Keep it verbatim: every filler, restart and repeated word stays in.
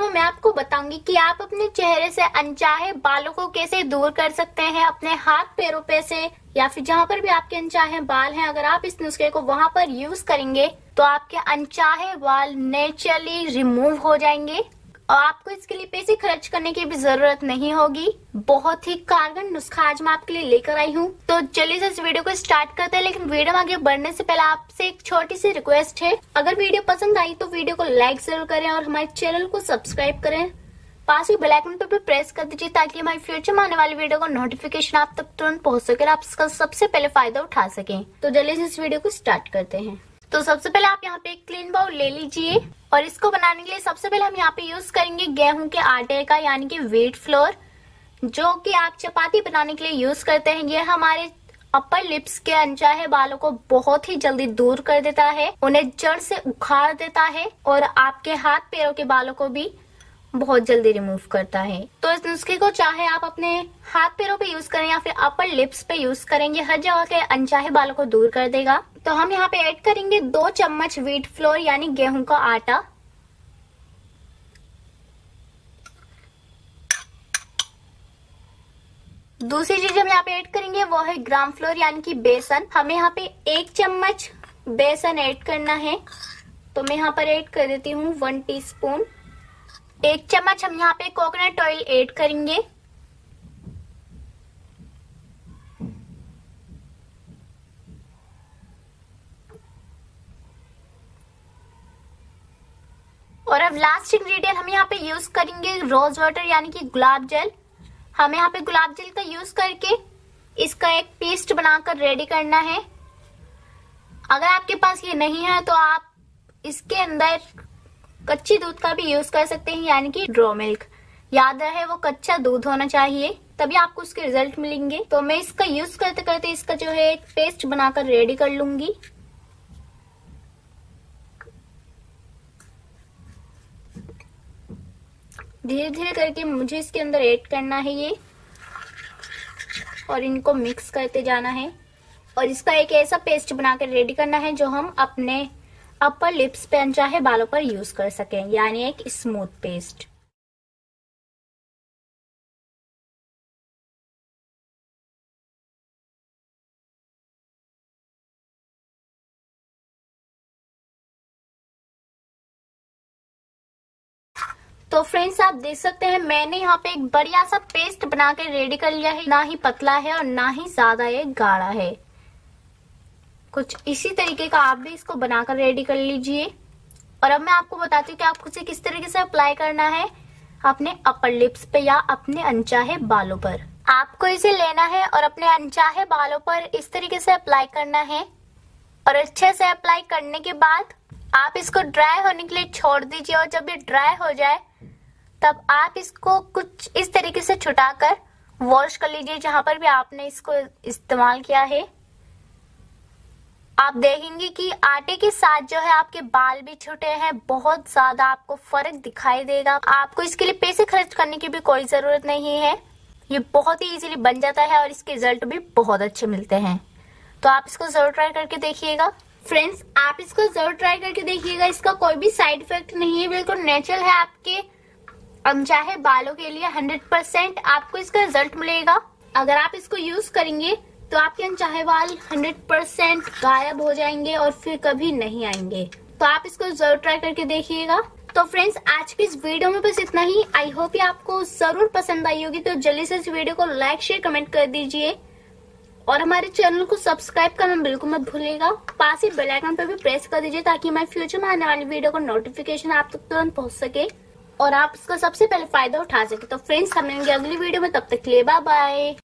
में मैं आपको बताऊंगी कि आप अपने चेहरे से अनचाहे बालों को कैसे दूर कर सकते हैं। अपने हाथ पैरों पे से या फिर जहाँ पर भी आपके अनचाहे बाल हैं, अगर आप इस नुस्खे को वहां पर यूज करेंगे तो आपके अनचाहे बाल नेचुरली रिमूव हो जाएंगे और आपको इसके लिए पैसे खर्च करने की भी जरूरत नहीं होगी। बहुत ही कारगर नुस्खा आज मैं आपके लिए लेकर आई हूँ। तो चलिए इस वीडियो को स्टार्ट करते हैं, लेकिन वीडियो में आगे बढ़ने से पहले आपसे एक छोटी सी रिक्वेस्ट है। अगर वीडियो पसंद आई तो वीडियो को लाइक जरूर करें और हमारे चैनल को सब्सक्राइब करें। पास ही बेल आइकन पर भी प्रेस कर दीजिए ताकि हमारी फ्यूचर में आने वाली वीडियो का नोटिफिकेशन आप तक तुरंत पहुंच सके और आप इसका सबसे पहले फायदा उठा सकें। तो जल्दी से इस वीडियो को स्टार्ट करते हैं। तो सबसे पहले आप यहाँ पे एक क्लीन बाउल ले लीजिए और इसको बनाने के लिए सबसे पहले हम यहाँ पे यूज करेंगे गेहूं के आटे का, यानी कि व्हीट फ्लोर, जो कि आप चपाती बनाने के लिए यूज करते हैं। ये हमारे अपर लिप्स के अनचाहे बालों को बहुत ही जल्दी दूर कर देता है, उन्हें जड़ से उखाड़ देता है और आपके हाथ पैरों के बालों को भी बहुत जल्दी रिमूव करता है। तो इस नुस्खे को चाहे आप अपने हाथ पैरों पे यूज करें या फिर अपर लिप्स पे यूज करें, ये हर जगह के अनचाहे बालों को दूर कर देगा। तो हम यहाँ पे ऐड करेंगे दो चम्मच व्हीट फ्लोर यानी गेहूं का आटा। दूसरी चीज हम यहाँ पे ऐड करेंगे वो है ग्राम फ्लोर यानी कि बेसन। हमें यहाँ पे एक चम्मच बेसन ऐड करना है, तो मैं यहाँ पर ऐड कर देती हूँ वन टीस्पून। एक चम्मच हम यहाँ पे कोकोनट ऑयल ऐड करेंगे। और अब लास्ट इंग्रेडिएंट हम यहाँ पे यूज करेंगे रोज वाटर यानी कि गुलाब जल। हमें यहाँ पे गुलाब जल का यूज करके इसका एक पेस्ट बनाकर रेडी करना है। अगर आपके पास ये नहीं है तो आप इसके अंदर कच्ची दूध का भी यूज कर सकते हैं, यानी कि ड्रो मिल्क। याद रहे वो कच्चा दूध होना चाहिए, तभी आपको उसके रिजल्ट मिलेंगे। तो मैं इसका यूज करते करते इसका जो है एक पेस्ट बनाकर रेडी कर लूंगी। धीरे धीरे करके मुझे इसके अंदर ऐड करना है ये और इनको मिक्स करते जाना है और इसका एक ऐसा पेस्ट बनाकर रेडी करना है जो हम अपने अपर लिप्स पे अनचाहे बालों पर यूज कर सकें, यानी एक स्मूथ पेस्ट। तो फ्रेंड्स आप देख सकते हैं मैंने यहाँ पे एक बढ़िया सा पेस्ट बना के रेडी कर लिया है। ना ही पतला है और ना ही ज्यादा ये गाढ़ा है। कुछ इसी तरीके का आप भी इसको बनाकर रेडी कर लीजिए। और अब मैं आपको बताती हूँ कि आपको इसे किस तरीके से अप्लाई करना है अपने अपर लिप्स पे या अपने अनचाहे बालों पर। आपको इसे लेना है और अपने अनचाहे बालों पर इस तरीके से अप्लाई करना है और अच्छे से अप्लाई करने के बाद आप इसको ड्राई होने के लिए छोड़ दीजिए। और जब ये ड्राई हो जाए तब आप इसको कुछ इस तरीके से छुटाकर वॉश कर लीजिए जहां पर भी आपने इसको इस्तेमाल किया है। आप देखेंगे कि आटे के साथ जो है आपके बाल भी छूटे हैं, बहुत ज्यादा आपको फर्क दिखाई देगा। आपको इसके लिए पैसे खर्च करने की भी कोई जरूरत नहीं है, ये बहुत ही इजीली बन जाता है और इसके रिजल्ट भी बहुत अच्छे मिलते हैं। तो आप इसको जरूर ट्राई करके देखिएगा। फ्रेंड्स आप इसको जरूर ट्राई करके देखिएगा, इसका कोई भी साइड इफेक्ट नहीं है, बिल्कुल नेचुरल है। आपके अनचाहे बालों के लिए हंड्रेड परसेंट आपको इसका रिजल्ट मिलेगा। अगर आप इसको यूज करेंगे तो आपके अनचाहे बाल हंड्रेड परसेंट गायब हो जाएंगे और फिर कभी नहीं आएंगे। तो आप इसको जरूर ट्राई करके देखिएगा। तो फ्रेंड्स आज की इस वीडियो में बस इतना ही। आई होप ये आपको जरूर पसंद आई होगी। तो जल्दी से इस वीडियो को लाइक शेयर कमेंट कर दीजिए और हमारे चैनल को सब्सक्राइब करना बिल्कुल मत भूलिएगा। पास ही बेल आइकन पर भी प्रेस कर दीजिए ताकि हमारे फ्यूचर में आने वाली वीडियो का नोटिफिकेशन आप तक तुरंत पहुंच सके और आप इसका सबसे पहले फायदा उठा सके। तो फ्रेंड्स हम मिलेंगे अगली वीडियो में, तब तक के लिए बाय बाय।